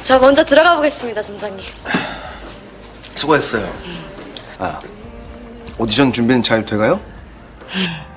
저 먼저 들어가 보겠습니다, 점장님. 수고했어요. 아, 오디션 준비는 잘 돼가요?